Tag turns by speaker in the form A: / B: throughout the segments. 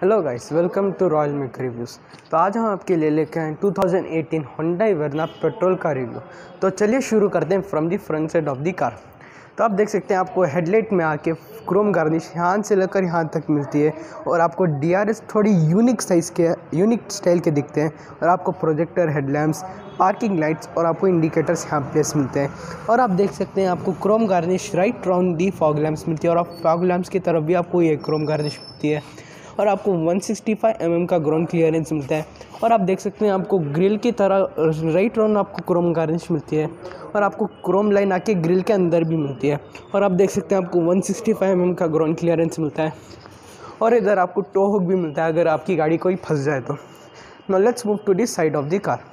A: Hello guys, welcome to royal make reviews. तो आज हम आपके लिए लेके आए 2018 Hyundai वर्ना पेट्रोल का रिव्यू। तो चलिए शुरू करते हैं from the front side of the car. तो आप देख सकते हैं आपको हेडलाइट में आके क्रोम गार्निश यहाँ से लेकर यहाँ तक मिलती है और आपको DRS थोड़ी यूनिक साइज़ के यूनिक स्टाइल के दिखते हैं और आपको प्रोजेक्टर हेडलैम्प्स, पार्किंग लाइट्स और आपको इंडिकेटर्स यहाँ प्लेस मिलते हैं। और आप देख सकते हैं आपको chrome garnish right round the fog lamps मिलती है और आप फॉग लैम्प्स की तरफ भी आपको ये क्रोम गार्निश मिलती है और आपको 165 mm का ग्राउंड क्लियरेंस मिलता है। और आप देख सकते हैं आपको ग्रिल की तरह राइट राउंड आपको क्रोम गार्निश मिलती है और आपको क्रोम लाइन आके ग्रिल के अंदर भी मिलती है। और आप देख सकते हैं आपको 165 mm का ग्राउंड क्लियरेंस मिलता है और इधर आपको टो हुक भी मिलता है अगर आपकी गाड़ी कोई फंस जाए तो। Now let's move to this side of the car.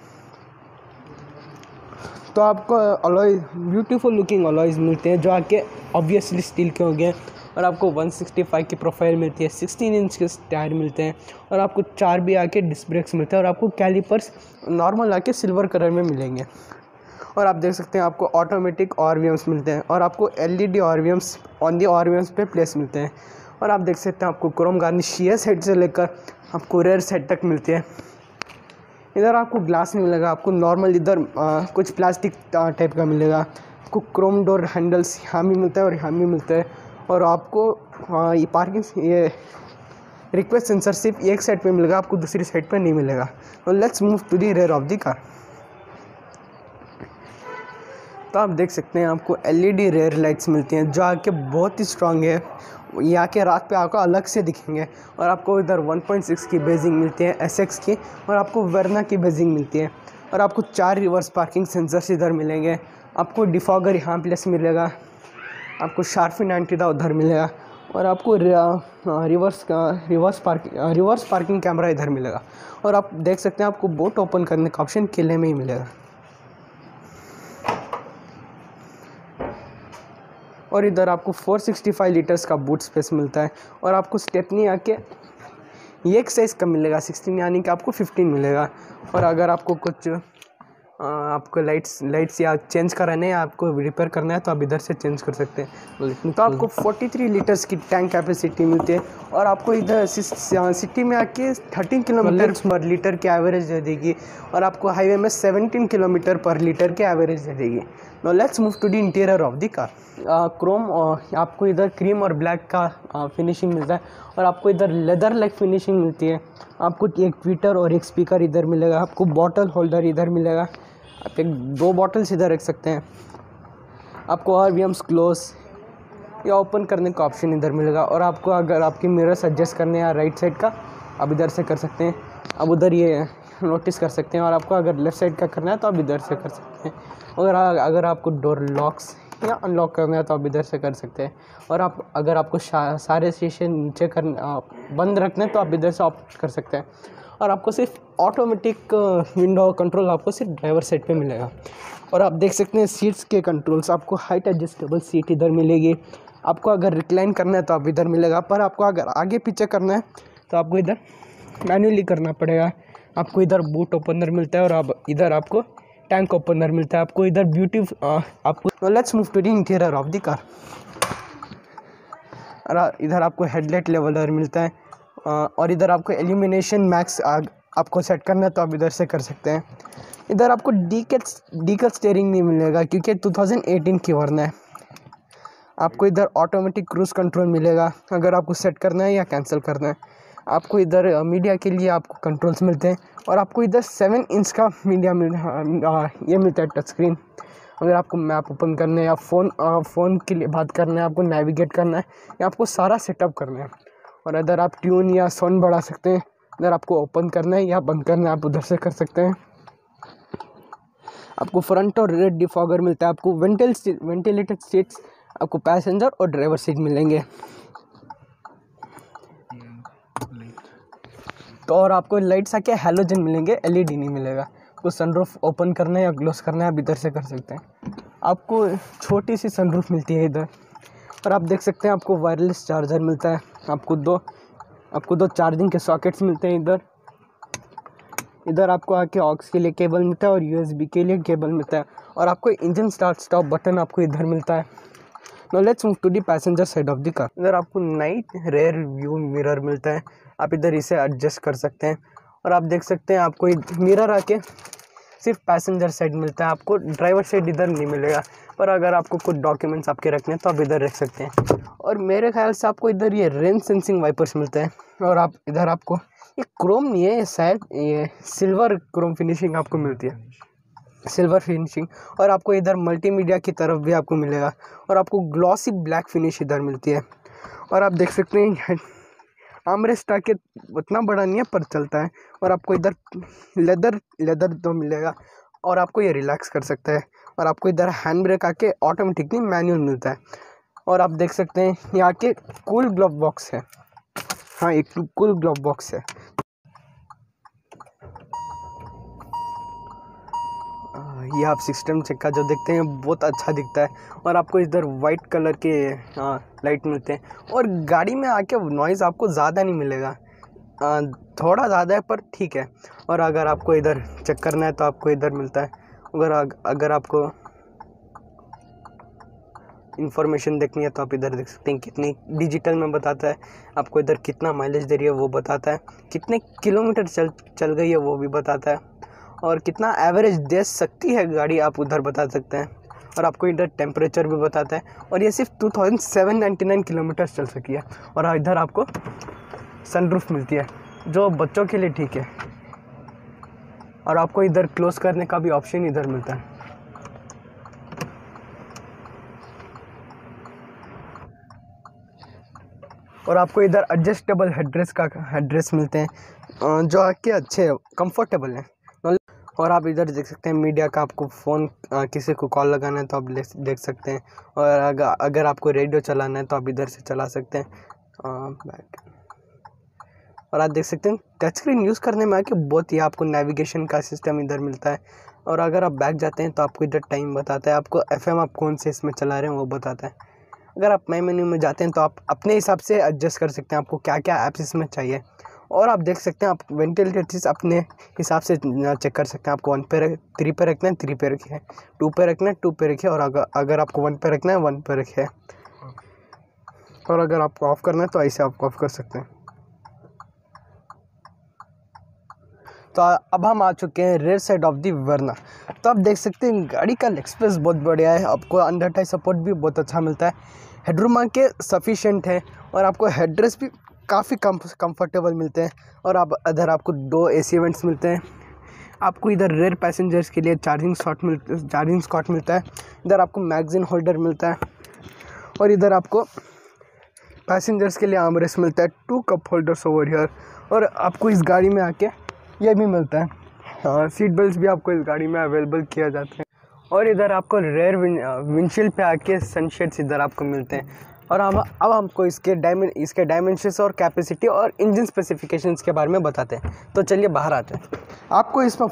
A: तो आपको अलॉय ब्यूटीफुल लुकिंग अलॉयज़ मिलते हैं जो आके ऑब्वियसली स्टील के होंगे और आपको 165 की प्रोफाइल मिलती है, 16 इंच के टायर मिलते हैं और आपको 4 भी आके डिस्क ब्रेक्स मिलते हैं और आपको कैलिपर्स नॉर्मल आके सिल्वर कलर में मिलेंगे। और आप देख सकते हैं आपको ऑटोमेटिक RVMs मिलते हैं और आपको LED RVMs on the RVMs पे प्लेस मिलते हैं। और आप देख सकते हैं आपको क्रोम गार्निश ये साइड से लेकर आपको रेयर साइड तक मिलती है। इधर आपको ग्लास नहीं मिलेगा, आपको नॉर्मल इधर कुछ प्लास्टिक टाइप का मिलेगा। आपको क्रोम डोर हैंडल्स यहाँ भी मिलता है और यहाँ भी मिलता है और आपको ये पार्किंग ये रिक्वेस्ट सेंसर सिर्फ एक साइड पे मिलेगा, आपको दूसरी साइड पे नहीं मिलेगा। तो let's move to the rear of the car. तो आप देख सकते हैं आपको LED रेयर लाइट्स मिलती हैं जो आके बहुत ही स्ट्रांग है, ये आके रात पे आपको अलग से दिखेंगे। और आपको इधर 1.6 की बेजिंग मिलती है SX की और आपको वर्ना की बेजिंग मिलती है और आपको 4 रिवर्स पार्किंग सेंसर्स इधर मिलेंगे। आपको डिफॉगर यहाँ प्लेस मिलेगा, आपको शार्फिन एंटीडा उधर मिलेगा और आपको रिवर्स पार्किंग कैमरा इधर मिलेगा। और आप देख सकते हैं आपको बोट ओपन करने का ऑप्शन किले में ही मिलेगा। और इधर आपको 465 लीटर्स का बूट स्पेस मिलता है और आपको स्टेपनी आके एक साइज़ का मिलेगा 16 यानी कि आपको 15 मिलेगा। और अगर आपको कुछ आपको लाइट्स या चेंज कराने हैं, आपको रिपेयर करना है तो आप इधर से चेंज कर सकते हैं। तो आपको 43 लीटर्स की टैंक कैपेसिटी मिलती है और आपको इधर सिटी में आके 13 किलोमीटर पर लीटर की एवरेज दे देगी और आपको हाईवे में 17 किलोमीटर पर लीटर की एवरेज दे देगी। Now let's move to the interior of the car. Chrome आपको इधर क्रीम और ब्लैक का फिनिशिंग मिलता है और आपको इधर लेदर लाइक फिनिशिंग मिलती है। आपको एक ट्विटर और एक स्पीकर इधर मिलेगा, आपको बॉटल होल्डर इधर मिलेगा, आप 2 बॉटल्स इधर रख सकते हैं। आपको RVMs क्लोज या ओपन करने का ऑप्शन इधर मिलेगा और आपको अगर आपके मिरर्स एडजस्ट करने या राइट साइड का आप इधर से कर सकते हैं, आप उधर ये नोटिस कर सकते हैं। और आपको अगर लेफ़्ट साइड का करना है तो आप इधर से कर सकते हैं। अगर आपको डोर लॉक्स या अनलॉक करना है तो आप इधर से कर सकते हैं। और अगर आपको सारे शीशे नीचे बंद रखना है तो आप इधर से ऑप्ट कर सकते हैं। और आपको सिर्फ ऑटोमेटिक विंडो कंट्रोल आपको सिर्फ ड्राइवर साइड पे मिलेगा। और आप देख सकते हैं सीट्स के कंट्रोल्स, आपको हाइट एडजस्टेबल सीट इधर मिलेगी। आपको अगर रिक्लाइन करना है तो आप इधर मिलेगा, पर आपको अगर आगे पीछे करना है तो आपको इधर मैन्युअली करना पड़ेगा। आपको इधर बूट ओपनर मिलता है और अब इधर आपको टैंक ओपनर मिलता है। आपको इधर आपको let's move to the interior of the car. और इधर आपको हेडलाइट लेवलर मिलता है और इधर आपको एल्यूमिनेशन मैक्स आपको सेट करना है तो आप इधर से कर सकते हैं। इधर आपको डीकल स्टीयरिंग नहीं मिलेगा क्योंकि 2018 की वर्ना है। आपको इधर ऑटोमेटिक क्रूज कंट्रोल मिलेगा अगर आपको सेट करना है या कैंसिल करना है। आपको इधर मीडिया के लिए आपको कंट्रोल्स मिलते हैं और आपको इधर 7 इंच का मीडिया ये मिलता है टच स्क्रीन। अगर आपको मैप ओपन करना है या फ़ोन के लिए बात करना है, आपको नेविगेट करना है या आपको सारा सेटअप करना है। और इधर आप ट्यून या साउंड बढ़ा सकते हैं, इधर आपको ओपन करना है या बंद करना है आप उधर से कर सकते हैं। आपको फ्रंट और रेड डिफॉगर मिलता है। आपको वेंटिलेटेड सीट्स आपको पैसेंजर और ड्राइवर सीट मिलेंगे। तो और आपको लाइट्स आके हैलोजन मिलेंगे, LED नहीं मिलेगा। आपको सनरूफ ओपन करना है या क्लोज करना है आप इधर से कर सकते हैं। आपको छोटी सी सनरूफ मिलती है इधर। और आप देख सकते हैं आपको वायरलेस चार्जर मिलता है। आपको दो चार्जिंग के सॉकेट्स मिलते हैं इधर आपको आके ऑक्स के लिए केबल मिलता है और USB के लिए केबल मिलता है। और आपको इंजन स्टार्ट स्टॉप बटन आपको इधर मिलता है। No let's move to the passenger side of the car. इधर आपको नाइट रेयर व्यू मिरर मिलता है, आप इधर इसे एडजस्ट कर सकते हैं। और आप देख सकते हैं आपको मिरर आके सिर्फ पैसेंजर साइड मिलता है, आपको ड्राइवर साइड इधर नहीं मिलेगा। पर अगर आपको कुछ डॉक्यूमेंट्स आपके रखने हैं तो आप इधर रख सकते हैं। और मेरे ख्याल से आपको इधर ये रेन सेंसिंग वाइपर्स मिलते हैं। और आप इधर आपको ये क्रोम नहीं है, ये शायद ये सिल्वर क्रोम फिनिशिंग आपको मिलती है, सिल्वर फिनिशिंग। और आपको इधर मल्टीमीडिया की तरफ भी आपको मिलेगा। और आपको ग्लॉसी ब्लैक फिनिश इधर मिलती है। और आप देख सकते हैं आर्मरेस्ट आके उतना बड़ा नहीं है पर चलता है। और आपको इधर लेदर तो मिलेगा और आपको ये रिलैक्स कर सकता है। और आपको इधर हैंड ब्रेक आके ऑटोमेटिकली मैनुअल मिलता है। और आप देख सकते हैं यहाँ के कूल ग्लव बॉक्स है, हाँ एक कूल ग्लव बॉक्स है। ये आप सिस्टम चेक का जो देखते हैं बहुत अच्छा दिखता है। और आपको इधर वाइट कलर के लाइट मिलते हैं। और गाड़ी में आके नॉइज़ आपको ज़्यादा नहीं मिलेगा, थोड़ा ज़्यादा है पर ठीक है। और अगर आपको इधर चेक करना है तो आपको इधर मिलता है। अगर आपको इन्फॉर्मेशन देखनी है तो आप इधर देख सकते हैं, कितनी डिजिटल में बताता है, आपको इधर कितना माइलेज दे रही है वो बताता है, कितने किलोमीटर चल गई है वो भी बताता है, और कितना एवरेज दे सकती है गाड़ी आप उधर बता सकते हैं। और आपको इधर टेम्परेचर भी बताता है। और ये सिर्फ 2799 किलोमीटर चल सकी है। और इधर आपको सनरूफ मिलती है जो बच्चों के लिए ठीक है। और आपको इधर क्लोज करने का भी ऑप्शन इधर मिलता है। और आपको इधर एडजस्टेबल हेडरेस्ट मिलते हैं जो आपके अच्छे कंफर्टेबल हैं। और आप इधर देख सकते हैं मीडिया का, आपको फ़ोन किसी को कॉल लगाना है तो आप देख सकते हैं। और अगर आपको रेडियो चलाना है तो आप इधर से चला सकते हैं। और आप देख सकते हैं टच स्क्रीन यूज़ करने में आके बहुत ही आपको नेविगेशन का सिस्टम इधर मिलता है। और अगर आप बैक जाते हैं तो आपको इधर टाइम बताता है, आपको FM आप कौन से इसमें चला रहे हैं वो बताता है। अगर आप माई मेन्यू में जाते हैं तो आप अपने हिसाब से एडजस्ट कर सकते हैं आपको क्या क्या ऐप्स इसमें चाहिए। और आप देख सकते हैं आप वेंटिलेटर्स अपने हिसाब से चेक कर सकते हैं, आपको 1 पे 3 पे रखना है 3 पे रखिए, 2 पे रखना है 2 पे रखिए। और अगर आपको 1 पे रखना है 1 पे रखिए। और अगर आपको ऑफ़ करना है तो ऐसे आप ऑफ़ कर सकते हैं। तो अब हम आ चुके हैं rear side of the Verna. तो आप देख सकते हैं गाड़ी का लेग स्पेस बहुत बढ़िया है, आपको अंडर टाई सपोर्ट भी बहुत अच्छा मिलता है, हेडरूम के सफिशिएंट है। और आपको हेडरेस्ट भी काफ़ी कंफर्टेबल मिलते हैं। और आप इधर आपको 2 AC वेंट्स मिलते हैं। आपको इधर रेयर पैसेंजर्स के लिए चार्जिंग स्लॉट मिलता है। इधर आपको मैगजीन होल्डर मिलता है। और इधर आपको पैसेंजर्स के लिए आर्मरेस्ट मिलता है, 2 कप होल्डर्स ओवर हियर। और आपको इस गाड़ी में आके ये भी मिलता है, सीट बेल्ट भी आपको इस गाड़ी में अवेलेबल किया जाता है। और इधर आपको रेयर विंडशील्ड पे आके सनशेड्स इधर आपको मिलते हैं। और अब हमको इसके डायमेंशंस और कैपेसिटी और इंजन स्पेसिफिकेशंस के बारे में बताते हैं। तो चलिए बाहर आते हैं। आपको इसमें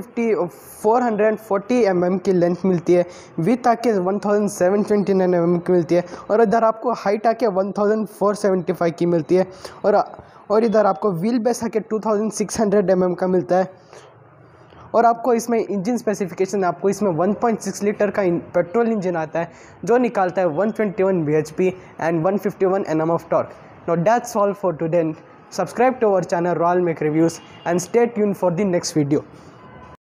A: 440 mm की लेंथ मिलती है, विथ आके 1729 mm की मिलती है। और इधर आपको हाइट आके 1475 की मिलती है। और इधर आपको व्हील बेस आके 2600 mm का मिलता है। और आपको इसमें इंजन स्पेसिफिकेशन, आपको इसमें 1.6 लीटर का पेट्रोल इंजन आता है जो निकालता है 121 bhp and 151 Nm of torque. Now that's all for today. Subscribe to our channel Royal make Reviews and stay tuned for the next video.